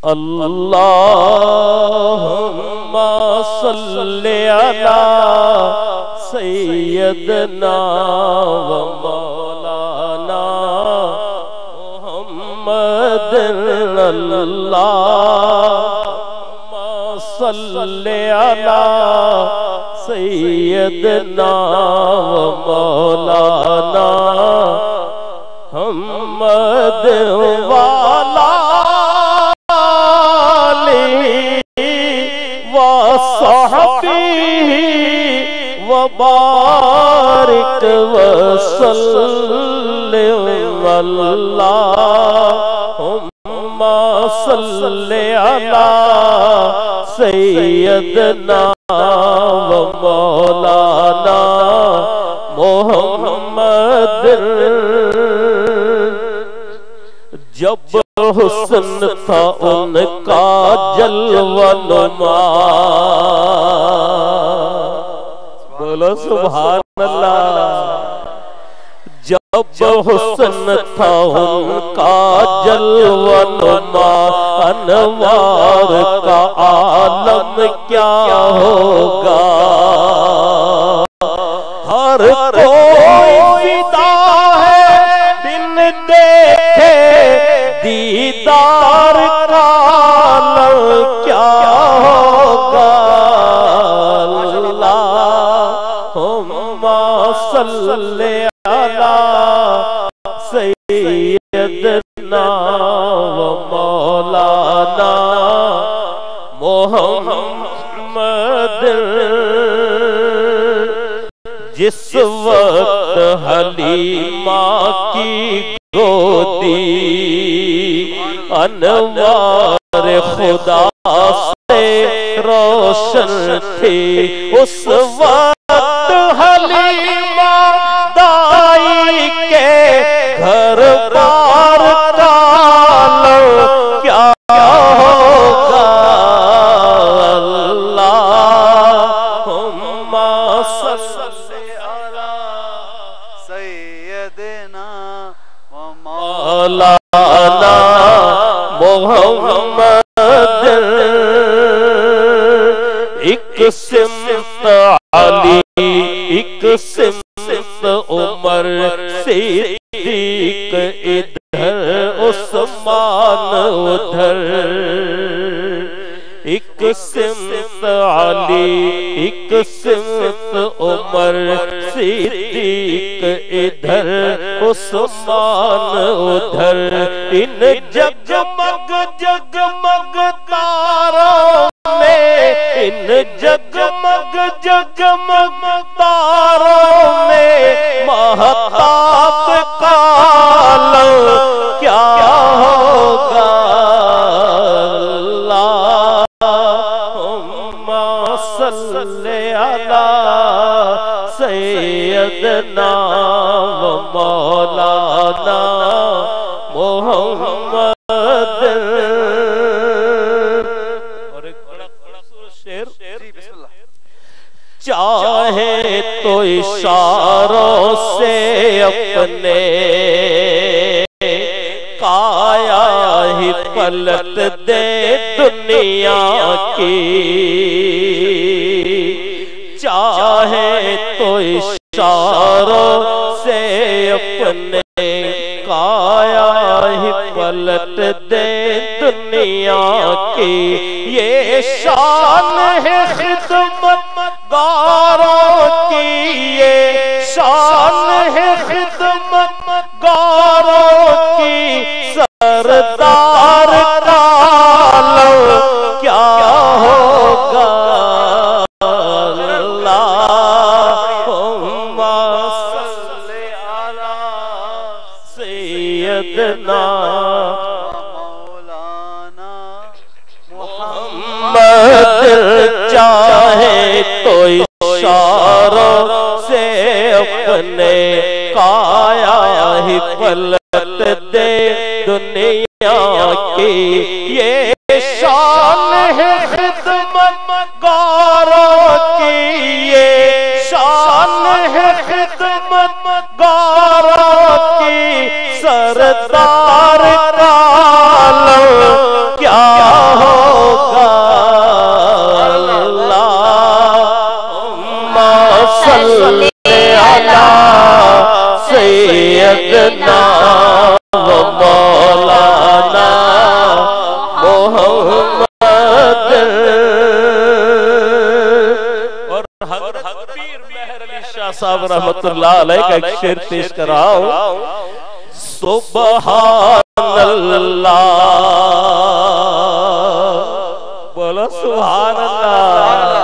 اللہم صلی علی سیدنا و مولانا محمد اللہم صلی علی سیدنا و مولانا محمد والا وبارک وسلم اللہم صلی علی سیدنا و مولانا محمد جب حسن تھا ان کا جلوہ نما بولو سبحان اللہ جب حسن تھا ان کا جلوہ نما انوار کا عالم کیا ہوگا ہر کوئی فدا ہے بن دیکھے دیدار کا عالم کیا ہوگا اللہم صلی علی سیدنا و مولانا محمد جس وقت حلیمہ کی گودی انوار خدا سے روشن تھی اس وقت حلیمہ دائی کے گھر بار کا عالم کیا ہوگا اللہم صلی علی سیدنا و مولانا محمد ایک سمت علی ایک سمت عمر صدیق ادھر عثمان ادھر ایک سمت علی ایک سمت عمر صدیق ادھر عثمان ادھر ان جگمگ جگمگ تاروں میں ان جگمگ جگمگ تاروں میں مہتاب کا عالم کیا ہوگا اللہم صلی علی سیدنا و مولانا محمد چاہے تو اشاروں سے اپنے کایا ہی پلٹ دے دنیا کی چاہے تو اشاروں سے اپنے کایا ہی پلٹ دے دنیا کی یہ شان ہے خدمت گاروں کی یہ شان ہے خدمت گاروں کی سردار کا عالم کیا ہوگا اللہم صلی علی سیدنا مولانا محمد چاہے تو اشاروں سے اپنے کایا ہی پلٹ دے دنیا کی یہ شان ہے خدمت گاروں کی یہ شان ہے خدمت گاروں کی سردار کا عالم کیا علی سیدنا و مولانا محمد۔ اور حضرت پیر مہر علی شاہ صاحب رحمت اللہ علیہ کا ایک شعر پیش کر رہا ہوں۔ سبحان اللہ، بولو سبحان اللہ،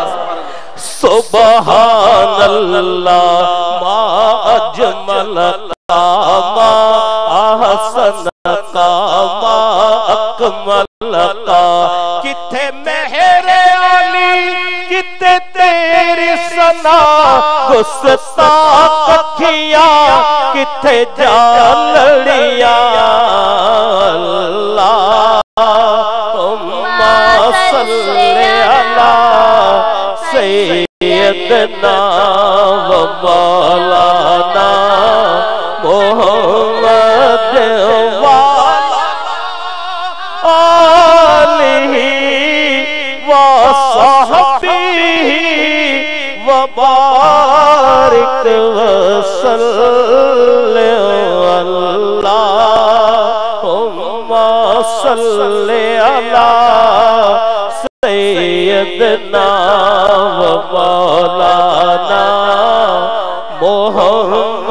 سبحان اللہ، ما اجمل کا ما احسن کا ما اکمل کا، کتھے مہر علی کتے تیری سنا، گستاخ اکھیاں کتے جالڑیاں، اللہم صلی علی سیدنا و مولانا محمد وعلی آلہ وصحبہ وبارک وسلم، اللہم صلی علی سیدنا و مولانا محمد۔